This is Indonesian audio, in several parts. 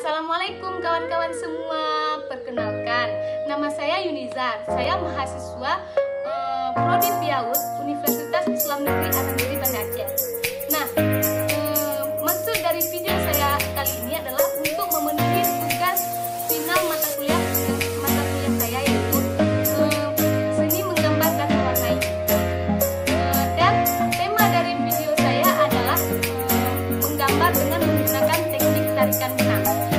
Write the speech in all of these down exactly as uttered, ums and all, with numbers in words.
Assalamualaikum kawan-kawan semua. Perkenalkan, nama saya Yunizar. Saya mahasiswa uh, Prodi Piaud Universitas Islam Negeri Atanegeri Banda Aceh. Nah, uh, maksud dari video saya kali ini adalah untuk memenuhi tugas final mata kuliah mata kuliah saya yaitu uh, seni menggambar dan mewarnai. Uh, dan tema dari video saya adalah uh, menggambar dengan menggunakan teknik tarikan benang.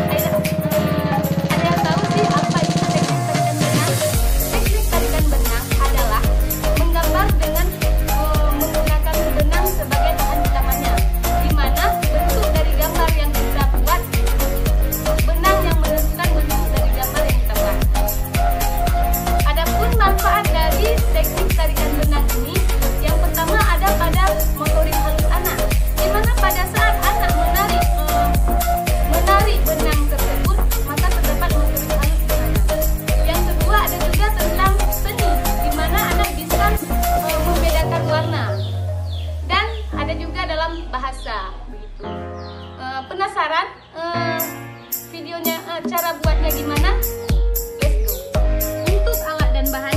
Bahasa begitu. E, penasaran e, videonya e, cara buatnya gimana? Let's go. Untuk alat dan bahan